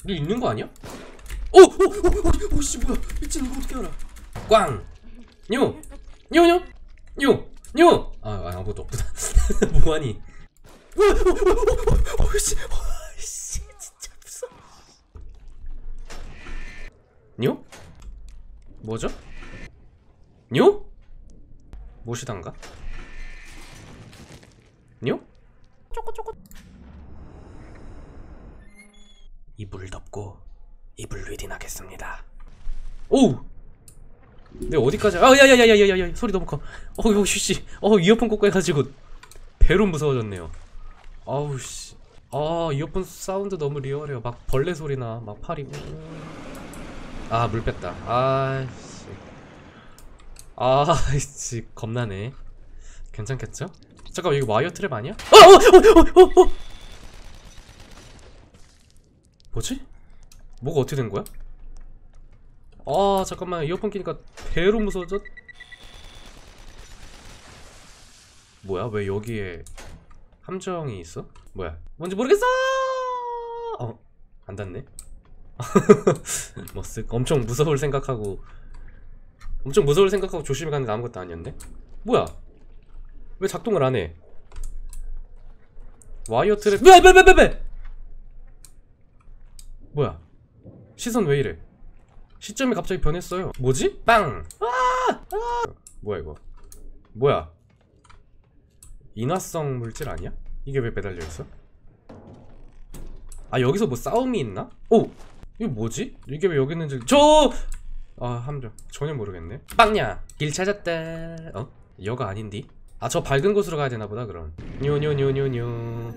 여기 있는 거 아니야? 오, 씨, 뭐야? 미친, 이거 어떻게 알아? 꽝! 뉴! 뉴! 뉴! 뉴! 아무것도 없구나. 뭐하니? 씨, 진짜 무서워. 뉴? 뭐죠? 뉴? 무엇이단가? 뉴? 쪼꼬쪼꼬. 이불 덮고 이불 리딩하겠습니다. 오우! 내가 어디까지? 야야야야야야야, 소리 너무 커. 씨. 이어폰 꽂고 해가지고 배로 무서워졌네요. 아우 씨. 이어폰 사운드 너무 리얼해요. 막 벌레 소리나 막 파리. 물 뺐다. 씨. 겁나네. 괜찮겠죠? 잠깐, 이거 와이어 트랩 아니야? 뭐지? 뭐가 어떻게 된 거야? 잠깐만, 이어폰 끼니까 배로 무서워져. 뭐야? 왜 여기에 함정이 있어? 뭐야? 뭔지 모르겠어! 안 닿네? 엄청 무서울 생각하고 조심히 가는데 아무것도 아니었네? 뭐야? 왜 작동을 안 해? 와이어 트랩. 뭐야? 시선 왜 이래? 시점이 갑자기 변했어요. 뭐지? 빵! 뭐야 이거? 뭐야? 인화성 물질 아니야? 이게 왜 매달려 있어? 여기서 뭐 싸움이 있나? 이거 뭐지? 이게 왜 여기 있는지 함정. 전혀 모르겠네. 빵야! 길 찾았다. 여가 아닌디? 저 밝은 곳으로 가야 되나 보다 그럼. 뇨뇨뇨뇨뇨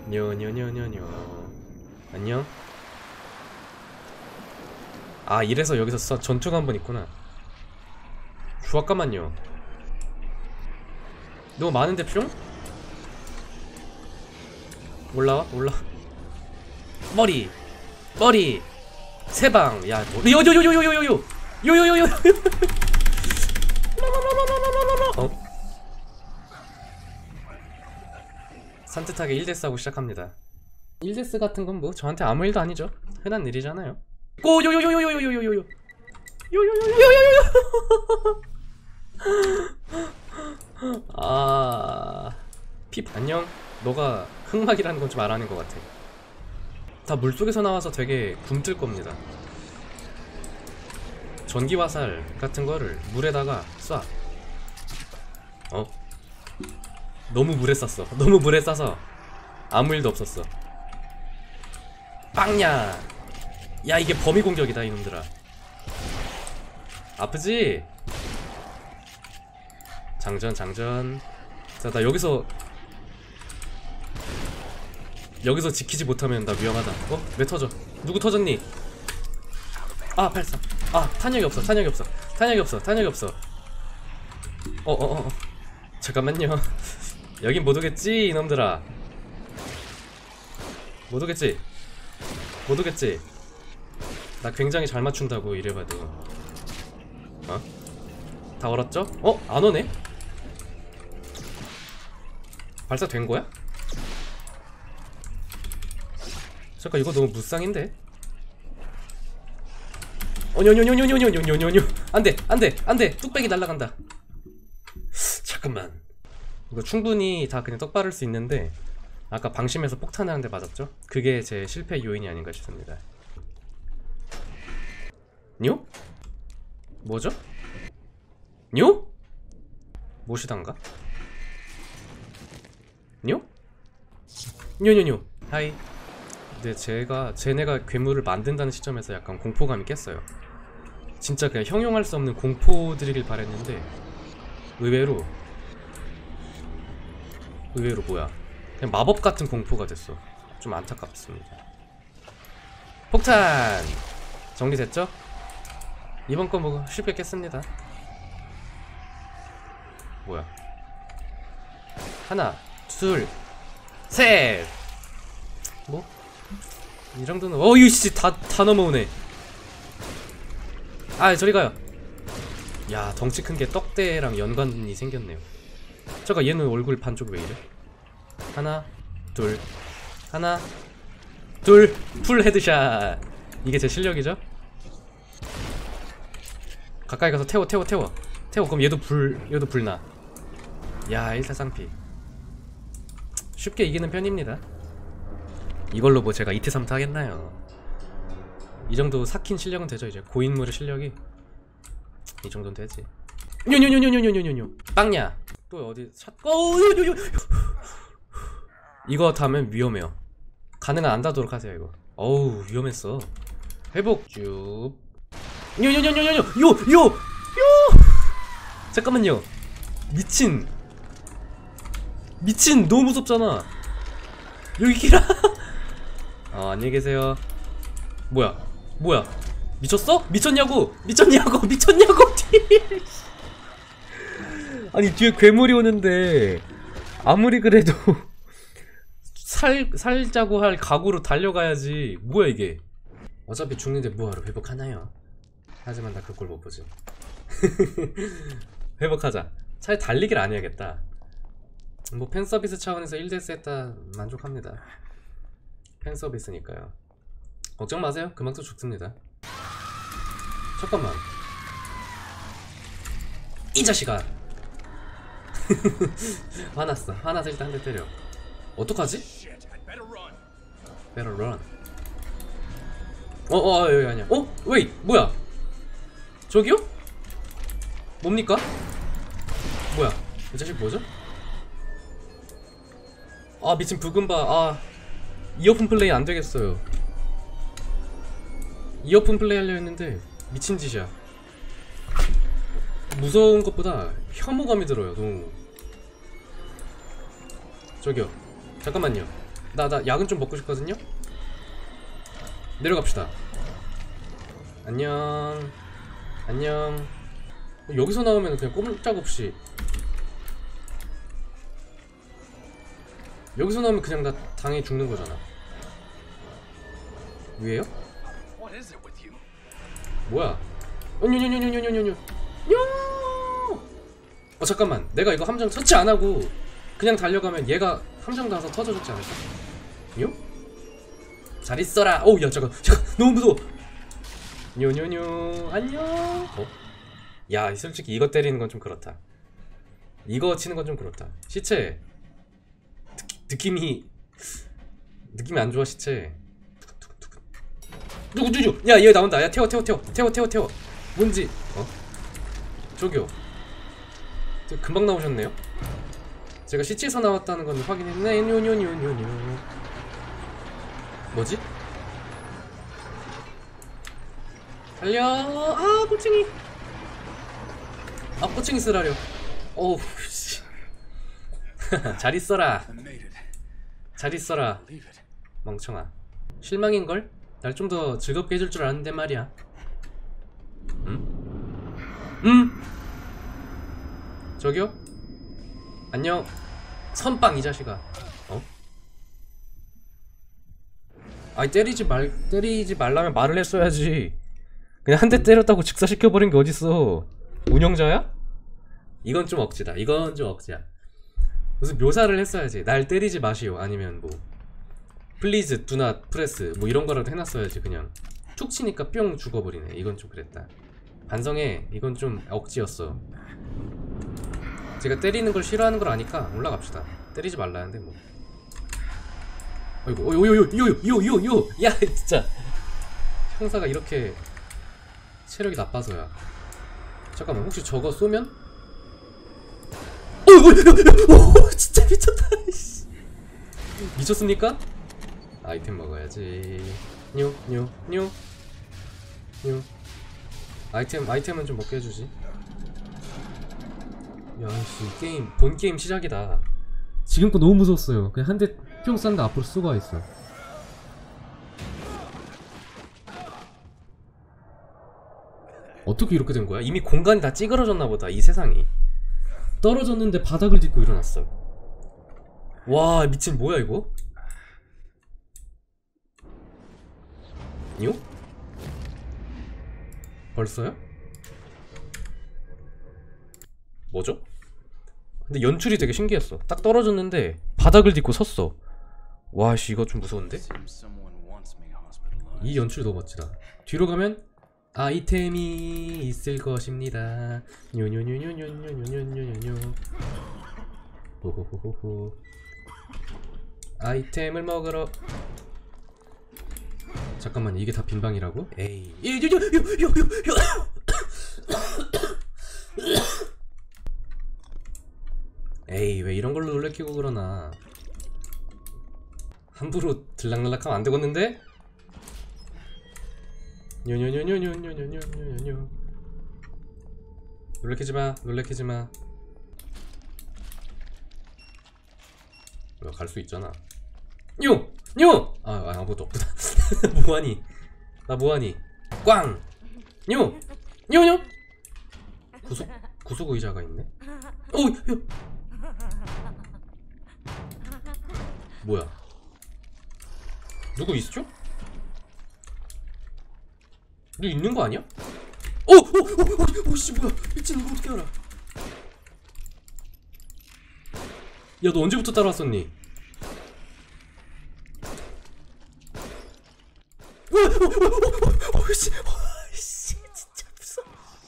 안녕? 이래서 여기서 전투가 한 번 있구나. 잠깐만요. 너무 많은데 뿅? 올라 머리 세방. 야, 요요요요요요요 산뜻하게 1데스 하고 시작합니다. 1데스 같은 건 뭐 저한테 아무 일도 아니죠. 흔한 일이잖아요. 요요요요요요요요요요 핍 안녕. 너가 흑막이라는 건 좀 알아낸 것 같아. 다 물속에서 나와서 되게 굼뜰 겁니다. 전기화살 같은 거를 물에다가 쏴. 너무 물에 쌌어. 너무 물에 싸서 아무 일도 없었어. 빵야! 야, 이게 범위 공격이다 이놈들아. 아프지? 장전. 자, 나 여기서 지키지 못하면 나 위험하다. 왜 터져? 누구 터졌니? 발사. 탄약이 없어. 잠깐만요. 여긴 못 오겠지 이놈들아. 못 오겠지? 나 굉장히 잘 맞춘다고 이래봐도. 다 얼었죠? 안 오네? 발사된 거야? 잠깐, 이거 너무 무쌍인데? 뇨뇨뇨뇨뇨뇨뇨뇨뇨. 안돼. 뚝배기 날라간다. 잠깐만. 이거 충분히 다 그냥 떡 바를 수 있는데 아까 방심해서 폭탄하는데 맞았죠? 그게 제 실패 요인이 아닌가 싶습니다. 뉴? 뭐죠? 뉴? 무엇이단가? 뉴? 뉴 하이. 근데 쟤네가 괴물을 만든다는 시점에서 약간 공포감이 깼어요. 진짜 그냥 형용할 수 없는 공포들이길 바랬는데 의외로 뭐야, 그냥 마법 같은 공포가 됐어. 좀 안타깝습니다. 폭탄! 정리됐죠? 이번 거 뭐 쉽게 깼습니다. 뭐야? 하나, 둘, 셋! 뭐? 이 정도는 이씨 다 넘어오네. 저리 가요. 야, 덩치 큰 게 떡대랑 연관이 생겼네요. 잠깐, 얘는 얼굴 반쪽 왜 이래? 하나, 둘, 풀 헤드샷. 이게 제 실력이죠? 가까이 가서 태워. 그럼 얘도 불나. 야, 일사쌍피. 쉽게 이기는 편입니다. 이걸로 뭐 제가 2트 3트 하겠나요? 이 정도 삭힌 실력은 되죠. 이제 고인물의 실력이 이 정도는 되지. 뇨뇨뇨뇨뇨뇨뇨뇨 빵야. 또 어디 이거 타면 위험해요. 가능한 안 닿도록 하세요. 이거 어우 위험했어. 회복 쭉. 뇨뇨뇨뇨뇨뇨 잠깐만요. 미친 너무 무섭잖아. 여기 기라. 안녕히 계세요. 뭐야 미쳤어? 미쳤냐고 아니 뒤에 괴물이 오는데 아무리 그래도 살자고 할 각오로 달려가야지. 뭐야 이게. 어차피 죽는데 뭐하러 회복하나요? 하지만 나 그 꼴 못 보지. 회복하자. 차라리 달리기를 안 해야겠다. 뭐 팬서비스 차원에서 1대1 했다 만족합니다. 팬서비스니까요. 걱정 마세요. 금방 또 죽습니다. 잠깐만. 이 자식아. 화나서 일단 한 대 때려. 어떡하지? Better run. 여기 아니야. 웨이 뭐야? 저기요? 뭡니까? 뭐야? 이 자식 뭐죠? 미친 부금바. 이어폰 플레이 안 되겠어요. 이어폰 플레이 하려 했는데 미친 짓이야. 무서운 것보다 혐오감이 들어요. 너무. 저기요. 잠깐만요. 나 약은 좀 먹고 싶거든요. 내려갑시다. 안녕. 여기서 나오면 그냥 꼼짝없이. 여기서 나오면 그냥 나 당해 죽는 거잖아. 위에요? 뭐야? 잠깐만. 내가 이거 함정 터치 안 하고 그냥 달려가면 얘가 함정 가서 터져줬지 않을까? 뇨? 잘 있어라. 야 잠깐 너무 무서워. 뇨뇨뇨 안녕. 야 솔직히 이거 때리는 건 좀 그렇다. 이거 치는 건 좀 그렇다. 시체 느낌이 안 좋아. 시체 누구 야 얘 나온다. 야 태워. 뭔지. 저기요. 금방 나오셨네요. 제가 시체에서 나왔다는 건 확인했네. 뇨뇨뇨뇨뇨. 뭐지? 달려. 꼬챙이. 꼬챙이 쓰라려. 어우 씨. 잘 있어라. 멍청아. 실망인걸? 날 좀 더 즐겁게 해줄 줄 아는데 말이야. 저기요? 안녕. 선빵 이 자식아. 때리지 말라면 말을 했어야지. 그냥 한 대 때렸다고 직사시켜버린 게 어딨어. 운영자야? 이건 좀 억지다. 무슨 묘사를 했어야지. 날 때리지 마시오. 아니면 뭐 플리즈 do not press 뭐 이런 거라도 해놨어야지. 그냥 툭 치니까 뿅 죽어버리네. 이건 좀 그랬다. 반성해. 이건 좀 억지였어. 제가 때리는 걸 싫어하는 걸 아니까 올라갑시다. 때리지 말라는데 뭐. 아이고 요요요요요요요. 야 진짜 형사가 이렇게 체력이 나빠서야. 잠깐만 혹시 저거 쏘면? 진짜 미쳤다. 미쳤습니까? 아이템 먹어야지. 뇨 아이템은 좀 먹게 해주지. 야씨 본 게임 시작이다. 지금 거 너무 무서웠어요. 그냥 한 대 뿅 쐈는데 앞으로 쏘가 있어. 어떻게 이렇게 된 거야? 이미 공간이 다 찌그러졌나 보다. 이 세상이 떨어졌는데 바닥을 딛고 일어났어. 와 미친 뭐야 이거? 뇨? 벌써요? 뭐죠? 근데 연출이 되게 신기했어. 딱 떨어졌는데 바닥을 딛고 섰어. 와씨 이거 좀 무서운데? 이 연출 너무 멋지다. 뒤로 가면 아이템이 있을 것입니다. 뇨뇨뇨뇨뇨뇨뇨뇨뇨뇨. 호호호호호. 아이템을 먹으러. 잠깐만, 이게 다 빈방이라고? 에이. 에이, 왜 이런 걸로 놀래키고 그러나. 함부로 들락날락하면 안 되겠는데? 뇨뇨뇨뇨뇨뇨뇨뇨뇨뇨. 놀래키지마, 놀래키지마. 갈 수 있잖아. 뇨! 뇨! 아무것도 없구나. 뭐하니? 나 뭐하니? 꽝! 뇨! 뇨뇨! 구속 의자가 있네? 오! 야! 뭐야? 누구 있죠? 누구 있는 거 아니야? 씨, 뭐야? 미친, 이거 어떻게 알아? 야, 너 언제부터 따라왔었니? 씨, 진짜 무서워.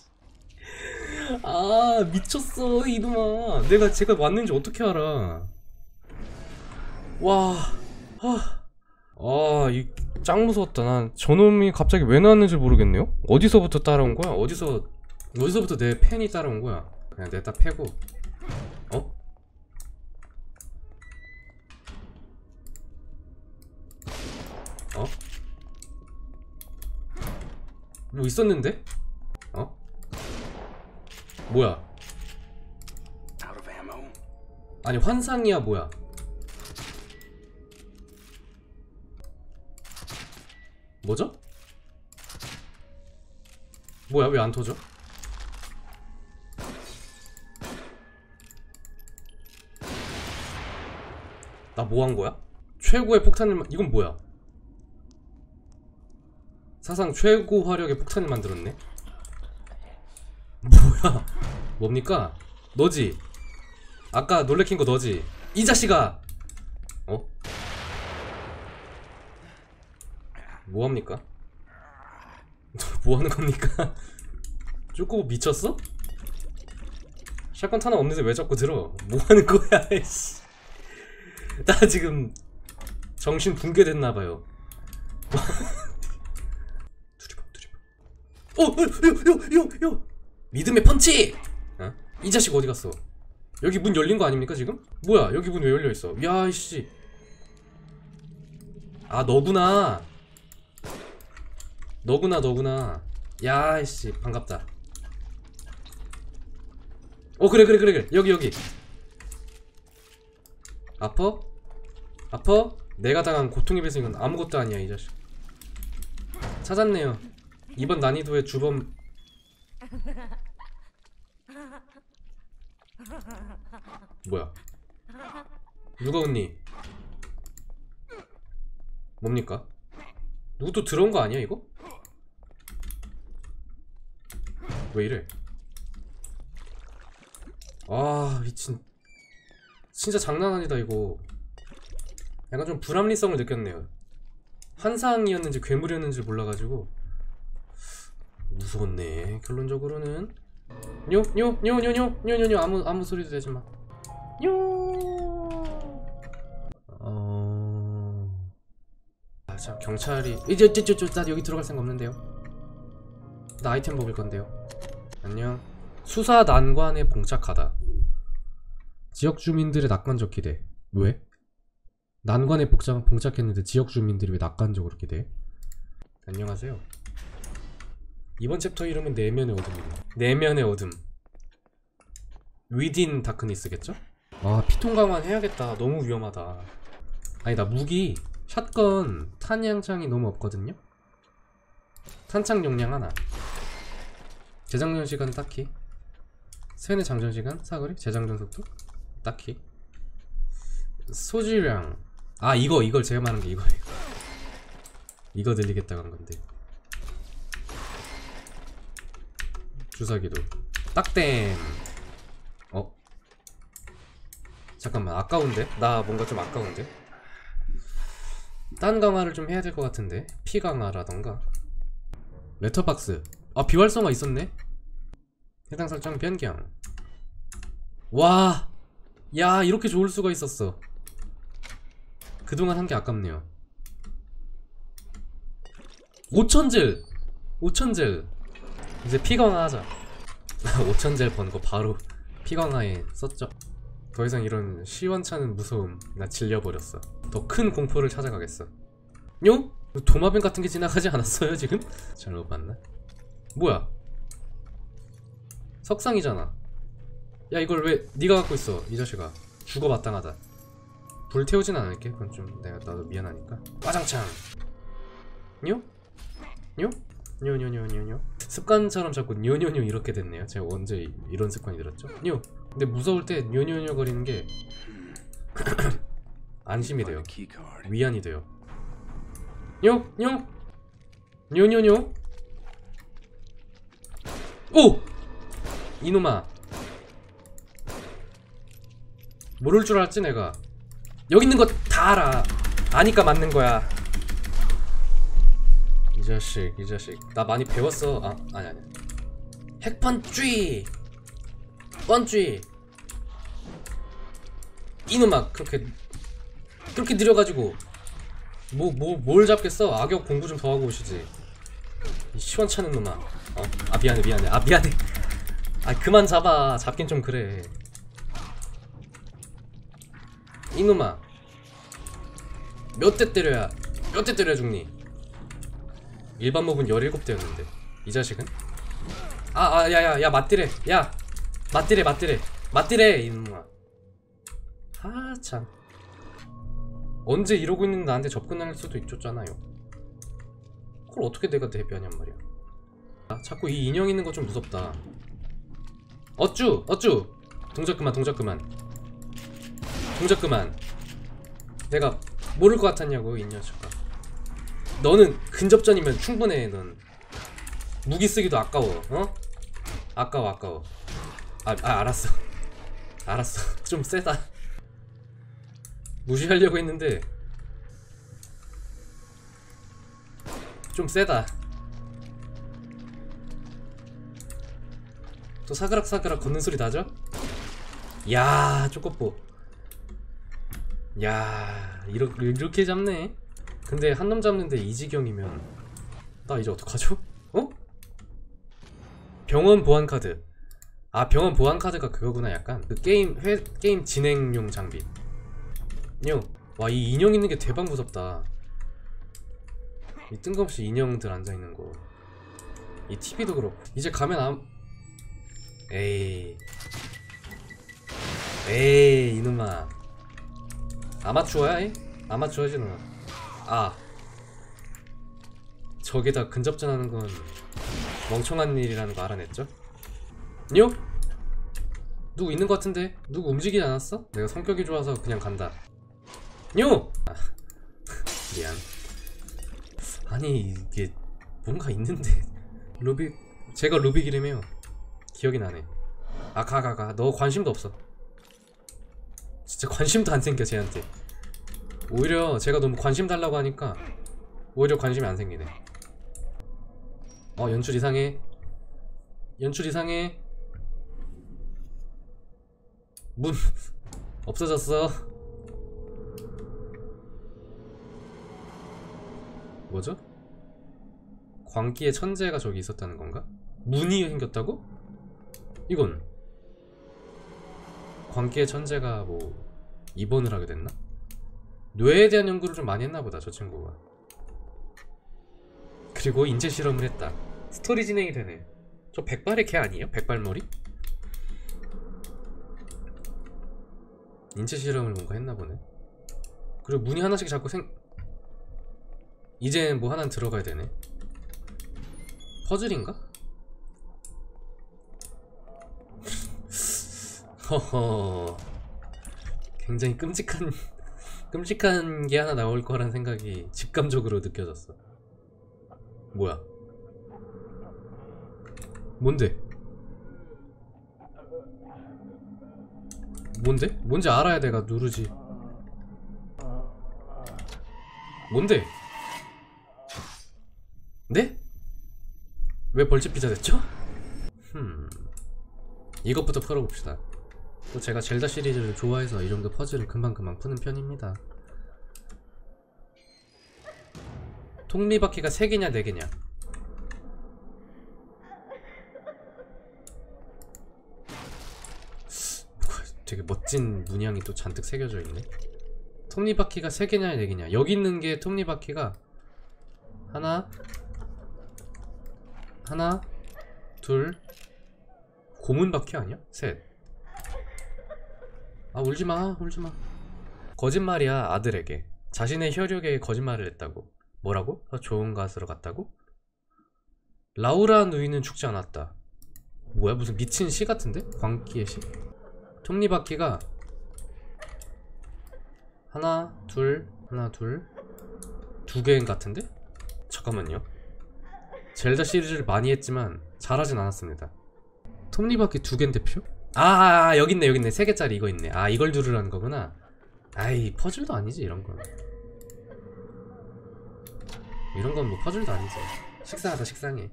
아, 미쳤어, 이놈아. 제가 왔는지 어떻게 알아? 와, 이 짱 무서웠다. 난 저놈이 갑자기 왜 나왔는지 모르겠네요. 어디서부터 따라온 거야? 어디서부터 내 팬이 따라온 거야? 그냥 내가 딱 패고. 어? 어? 뭐 있었는데? 어? 뭐야? 아니, 환상이야 뭐야? 뭐죠? 뭐야, 왜 안 터져? 나 뭐 한 거야? 최고의 폭탄을 이건 뭐야? 사상 최고 화력의 폭탄을 만들었네? 뭐야? 뭡니까? 너지? 아까 놀래킨 거 너지? 이 자식아! 어? 뭐합니까? 뭐하는 겁니까? 쪼꼬 미쳤어? 샷건 탄환 없는데 왜 자꾸 들어? 뭐하는 거야, 씨. 나 지금 정신 붕괴됐나봐요. 두리번. 믿음의 펀치! 어? 이 자식 어디 갔어? 여기 문 열린 거 아닙니까 지금? 뭐야, 여기 문 왜 열려 있어? 야, 이씨. 아, 너구나. 야, 이씨, 반갑다. 그래. 여기. 아퍼? 내가 당한 고통에 비해서 이건 아무것도 아니야, 이 자식. 찾았네요. 이번 난이도의 주범. 뭐야? 누가 웃니? 뭡니까? 누구 또 들어온 거 아니야, 이거? 왜 이래? 아, 미친. 진짜 장난 아니다, 이거. 약간 좀 불합리성을 느꼈네요. 환상이었는지 괴물이었는지 몰라가지고 무서웠네. 결론적으로는 뇨 아무 소리도 내지마. 자, 경찰이 이제 나 여기 들어갈 생각 없는데요. 나 아이템 먹을 건데요. 안녕. 수사 난관에 봉착하다. 지역 주민들의 낙관적 기대. 왜? 난관에 봉착했는데 지역 주민들이 왜 낙관적으로 기대? 안녕하세요. 이번 챕터 이름은 내면의 어둠입니다. 내면의 어둠. 위딘 다크니스겠죠? 아, 피통 강화는 해야겠다. 너무 위험하다. 아니, 나 무기 샷건 탄양창이 너무 없거든요? 탄창 용량 하나. 재장전 시간 딱히. 세뇌 장전 시간 사거리. 재장전 속도 딱히. 소지량. 아, 이걸 제가 말한 게 이거 들리겠다고 한 건데. 주사기도 딱댐. 잠깐만, 아까운데? 나 뭔가 좀 아까운데? 딴 강화를 좀 해야 될 것 같은데. 피 강화라던가. 레터박스. 아, 비활성화 있었네. 해당 설정 변경. 와, 야, 이렇게 좋을 수가 있었어. 그동안 한 게 아깝네요. 5,000젤 5,000젤. 이제 피 강화하자. 5,000젤 번 거 바로 피 강화에 썼죠. 더 이상 이런 시원찮은 무서움 나 질려버렸어. 더 큰 공포를 찾아가겠어. 요? 도마뱀 같은 게 지나가지 않았어요 지금? 잘못 봤나? 뭐야? 석상이잖아. 야, 이걸 왜 네가 갖고 있어 이 자식아. 죽어 마땅하다. 불 태우진 않을게. 그건 좀 나도 미안하니까. 와장창. 뇨? 뇨? 뇨뇨뇨뇨뇨. 습관처럼 자꾸 뇨뇨뇨 이렇게 됐네요. 제가 언제 이런 습관이 들었죠? 뇨. 근데 무서울 때 뇨뇨뇨 거리는 게 안심이 돼요. 위안이 돼요. 뇨! 뇨! 뇨뇨뇨! 오! 이놈아. 모를 줄 알았지 내가. 여기 있는 거 다 알아. 아니까 맞는 거야. 이 자식, 이 자식. 나 많이 배웠어. 아, 아니. 핵펀쥐! 펀쥐! 이놈아, 그렇게 느려가지고 뭘 잡겠어? 악역 공부 좀 더 하고 오시지. 이 시원찮은 놈아. 아, 미안해. 아, 미안해. 아, 그만 잡아. 잡긴 좀 그래. 이놈아, 몇 대 때려야 죽니? 일반 몹은 17대였는데 이 자식은? 야야야, 맞디래. 야, 맞디래 이놈아. 아, 참. 언제 이러고 있는 나한테 접근할 수도 있었잖아요. 그걸 어떻게 내가 대비하냔 말이야. 아, 자꾸 이 인형 있는 거 좀 무섭다. 어쭈 동작 그만. 내가 모를 것 같았냐고 이 녀석아. 너는 근접전이면 충분해. 넌 무기 쓰기도 아까워. 아까워. 알았어. 좀 세다. 무시하려고 했는데 좀 세다. 또 사그락 걷는 소리 나죠? 야, 쪼꼬뽀. 야, 이렇게 잡네. 근데 한 놈 잡는데 이 지경이면 나 이제 어떡하죠? 병원 보안 카드. 아, 병원 보안 카드가 그거구나. 약간 그 게임 진행용 장비. 와, 이 인형 있는 게 대박 무섭다. 이 뜬금없이 인형들 앉아있는 거. 이 TV도 그렇고. 이제 가면 에이 이놈아. 아마추어야? 아마추어지 너. 아, 저기다 근접전하는 건 멍청한 일이라는 거 알아냈죠? 누구 있는 것 같은데? 누구 움직이지 않았어? 내가 성격이 좋아서 그냥 간다. 아, 미안. 아니, 이게 뭔가 있는데. 제가 루빅이라며요. 기억이 나네. 아, 가. 너 관심도 없어. 진짜 관심도 안 생겨 쟤한테. 오히려 제가 너무 관심 달라고 하니까 오히려 관심이 안 생기네. 연출 이상해. 문 없어졌어. 뭐죠? 광기의 천재가 저기 있었다는 건가? 문이 생겼다고? 이건 광기의 천재가 뭐 입원을 하게 됐나? 뇌에 대한 연구를 좀 많이 했나보다 저 친구가. 그리고 인체 실험을 했다. 스토리 진행이 되네. 저 백발의 개 아니에요? 백발머리? 인체 실험을 뭔가 했나보네. 그리고 문이 하나씩 자꾸 이제는 뭐 하나는 들어가야 되네. 퍼즐인가? 허허, 굉장히 끔찍한 게 하나 나올 거란 생각이 직감적으로 느껴졌어. 뭐야? 뭔데? 뭔지 알아야 내가 누르지. 뭔데? 네? 왜 벌집 피자 됐죠? 이것부터 풀어봅시다. 또 제가 젤다 시리즈를 좋아해서 이 정도 퍼즐을 금방금방 푸는 편입니다. 톱니바퀴가 3개냐 4개냐? 되게 멋진 문양이 또 잔뜩 새겨져 있네. 톱니바퀴가 3개냐 4개냐? 여기 있는 게 톱니바퀴가 하나 둘 고문바퀴 아니야? 셋. 아 울지마 울지마. 거짓말이야. 아들에게 자신의 혈육에 거짓말을 했다고. 뭐라고? 좋은 가수로 갔다고? 라우라 누이는 죽지 않았다. 뭐야 무슨 미친 시 같은데? 광기의 시? 톱니바퀴가 하나 둘 두 개인 같은데? 잠깐만요. 젤다 시리즈를 많이 했지만 잘하진 않았습니다. 톱니바퀴 2개인데 표? 여깄네 여깄네 3개짜리 이거 있네. 이걸 누르라는 거구나. 아이 퍼즐도 아니지 이런건. 이런건 뭐 퍼즐도 아니지. 식상하다 식상해.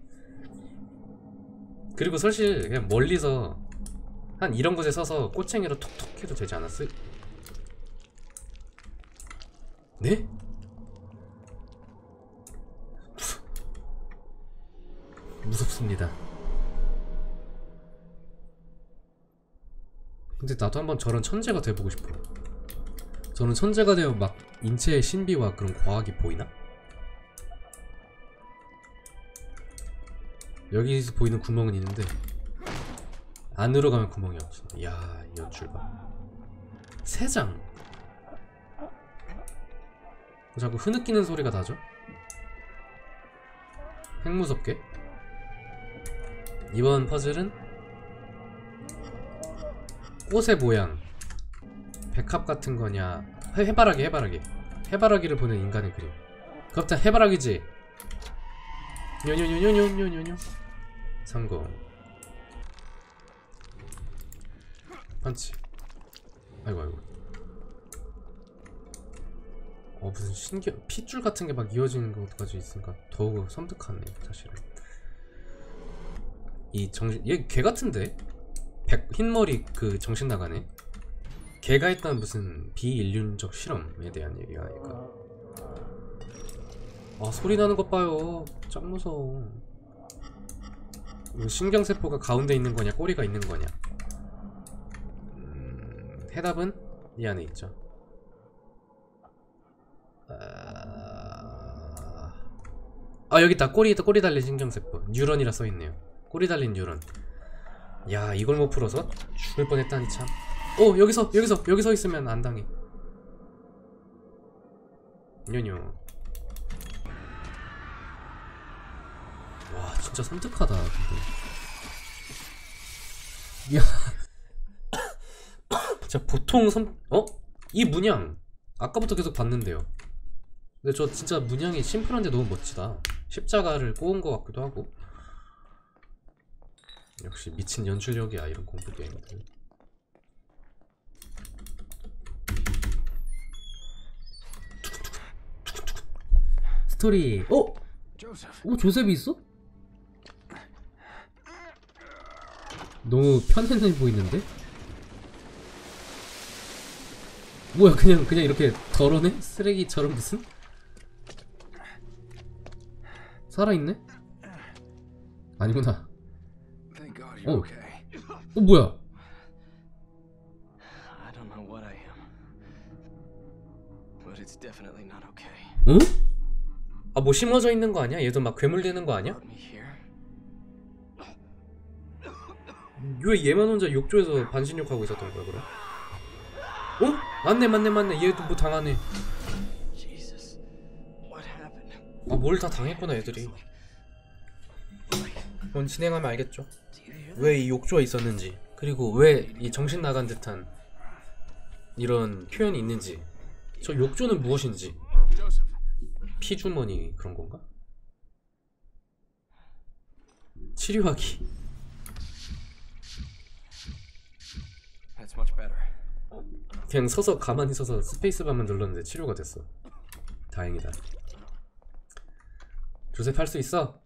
그리고 사실 그냥 멀리서 한 이런 곳에 서서 꼬챙이로 톡톡 해도 되지 않았을? 네? 무섭습니다. 근데 나도 한번 저런 천재가 돼보고 싶어. 저는 천재가 되어 막 인체의 신비와 그런 과학이 보이나? 여기서 보이는 구멍은 있는데 안으로 가면 구멍이 없어. 이야 이 연출 봐. 3장. 자꾸 흐느끼는 소리가 나죠? 핵무섭게. 이번 퍼즐은 꽃의 모양 백합 같은 거냐 해바라기를 보는 인간의 그림. 그렇다 해바라기지. 뇨뇨뇨뇨뇨뇨뇨. 성공. 펀치. 아이고 무슨 신기한 핏줄 같은 게 막 이어지는 것까지 있으니까 더욱 섬뜩하네 사실은. 이 정신 얘 개 같은데? 흰머리 그 정신 나가네. 개가 했던 무슨 비인륜적 실험에 대한 얘기가 하니까. 소리 나는 것 봐요. 짱 무서워. 신경세포가 가운데 있는 거냐 꼬리가 있는 거냐. 해답은 이 안에 있죠. 여기 있다. 꼬리 달린 신경세포. 뉴런이라 써있네요. 꼬리 달린 뉴런. 야 이걸 못 풀어서 죽을 뻔했다니 참. 여기 서 있으면 안 당해. 뇨뇨. 와 진짜 섬뜩하다 근데. 야 진짜 보통 이 문양 아까부터 계속 봤는데요. 근데 저 진짜 문양이 심플한데 너무 멋지다. 십자가를 꼬은 것 같기도 하고. 역시 미친 연출력이야 이런 공포 게임들. 스토리. 조셉이 있어? 너무 편안해 보이는데? 뭐야 그냥 이렇게 덜어내? 쓰레기처럼 무슨? 살아있네? 아니구나. 뭐야? 뭐 심어져 있는 거 아니야? 얘도 막 괴물 되는 거 아니야? 왜 얘만 혼자 욕조에서 반신욕하고 있었던 거야 그럼? 맞네 얘도 뭐 당하네. 뭘 다 당했구나 애들이. 그럼 진행하면 알겠죠? 왜 이 욕조에 있었는지, 그리고 왜 이 정신 나간 듯한 이런 표현이 있는지, 저 욕조는 무엇인지. 피주머니 그런 건가? 치료하기. 그냥 가만히 서서 스페이스바만 눌렀는데 치료가 됐어. 다행이다. 조셉 할 수 있어.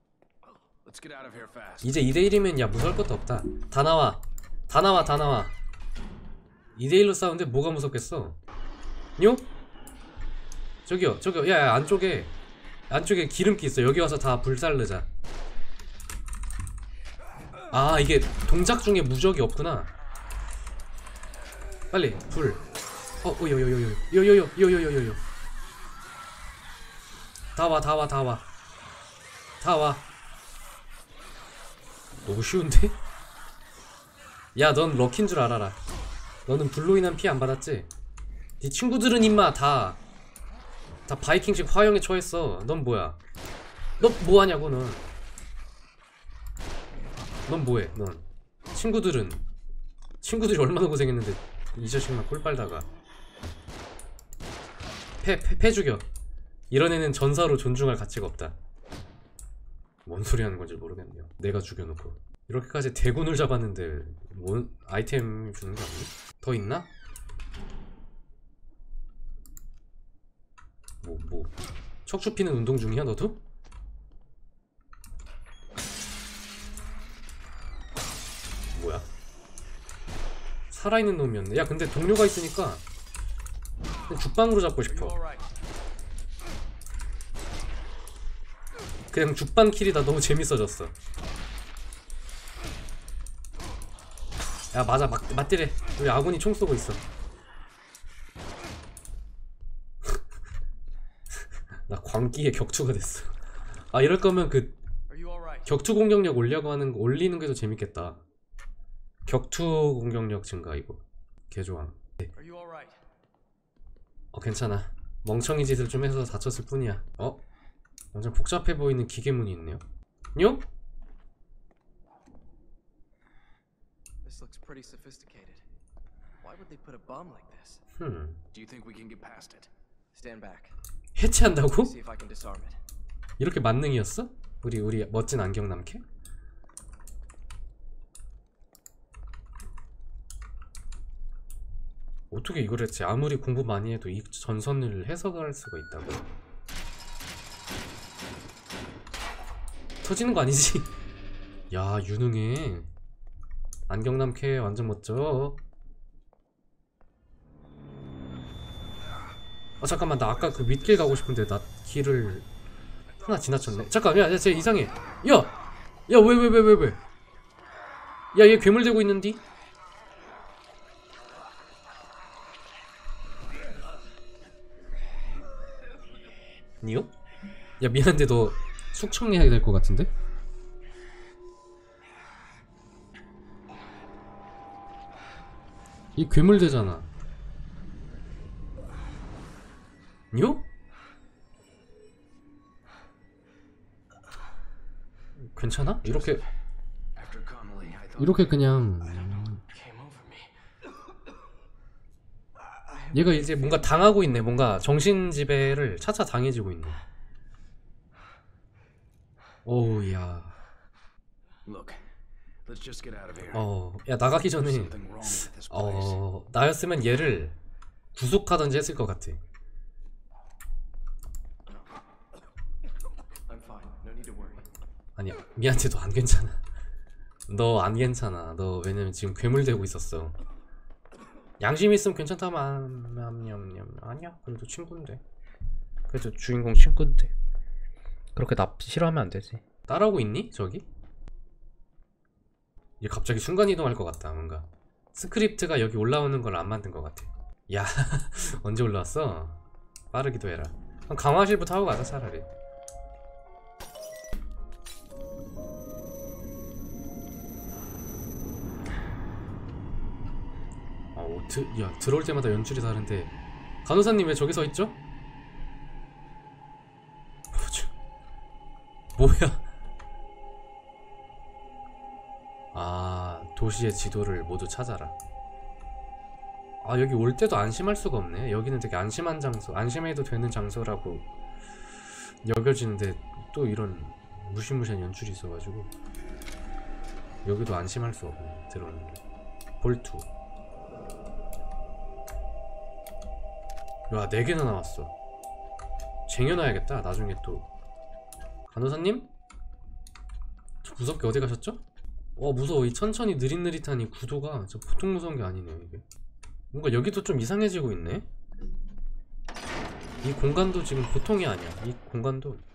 이제 2대1이면 야 무서울 것도 없다. 다 나와. 다 나와. 2대1로 싸우는데 뭐가 무섭겠어. 뇨? 저기요 야야 안쪽에 기름기 있어. 여기 와서 다 불살르자. 아 이게 동작 중에 무적이 없구나. 빨리 불. 요요요요요요요요요요요. 다 와. 너무 쉬운데? 야 넌 럭키인 줄 알아라. 너는 불로 인한 피해 안 받았지? 네 친구들은 임마 다 바이킹식 화형에 처했어. 넌 뭐야? 너 뭐하냐고 넌 뭐해 넌. 친구들이 얼마나 고생했는데 이 자식만 꿀 빨다가 패 죽여. 이런 애는 전사로 존중할 가치가 없다. 뭔 소리 하는 건지 모르겠네요. 내가 죽여놓고 이렇게까지 대군을 잡았는데 뭔 아이템 주는 거 아니니? 더 있나? 뭐 척추 피는 운동 중이야 너도? 뭐야? 살아있는 놈이었네. 야 근데 동료가 있으니까 그냥 죽방으로 잡고 싶어. 그냥 죽방 킬이다. 너무 재밌어졌어. 야 맞아 맞디래. 여기 아군이 총 쏘고 있어. 나 광기에 격투가 됐어. 아 이럴 거면 그 격투 공격력 올리는 게 더 재밌겠다. 격투 공격력 증가 이거 개좋아. 괜찮아. 멍청이 짓을 좀 해서 다쳤을 뿐이야. 완전 복잡해 보이는 기계문이 있네요. 뇨? This looks pretty sophisticated. Why would they put a bomb like this? Do you think we can get past it? Stand back. 해체한다고? See if I can disarm it. 이렇게 만능이었어? 우리 멋진 안경 남캐? 어떻게 이걸 했지? 아무리 공부 많이 해도 이 전선을 해석할 수가 있다고? 터지는 거 아니지? 야 유능해. 안경남캐 완전 멋져. 잠깐만 나 아까 그 밑길 가고 싶은데 나 길을 하나 지나쳤네. 잠깐 야쟤 이상해. 야 왜? 야 얘 괴물 되고 있는디? 니요? 야 미안한데 너 숙청해야 될 것 같은데? 이 괴물 되잖아. 뇨? 괜찮아? 이렇게 그냥 얘가 이제 뭔가 당하고 있네. 뭔가 정신지배를 차차 당해지고 있네. 오우야. 야 나가기 전에 나였으면 얘를 구속하던지 했을 것 같아. 아니야 미안해 너 안 괜찮아. 너 안 괜찮아. 너 왜냐면 지금 괴물 되고 있었어. 양심 있으면 괜찮다면 아니야 그래도 친구인데. 그래도 주인공 친구인데 그렇게 나 싫어하면 안 되지. 따라오고 있니? 저기? 얘 갑자기 순간이동할 것 같다. 뭔가 스크립트가 여기 올라오는 걸 안 만든 것 같아. 야 언제 올라왔어? 빠르기도 해라. 그럼 강화실부터 하고 가자 차라리. 야 들어올 때마다 연출이 다른데 간호사님 왜 저기 서있죠? 뭐야? 도시의 지도를 모두 찾아라. 여기 올 때도 안심할 수가 없네. 여기는 되게 안심한 장소, 안심해도 되는 장소라고 여겨지는데 또 이런 무시무시한 연출이 있어가지고 여기도 안심할 수 없네. 들어오는데 볼투. 야 4개나 나왔어. 쟁여놔야겠다 나중에 또. 간호사님? 저 무섭게 어디 가셨죠? 무서워. 이 천천히 느릿느릿한 이 구도가 저 보통 무서운 게 아니네요 이게. 뭔가 여기도 좀 이상해지고 있네. 이 공간도 지금 보통이 아니야. 이 공간도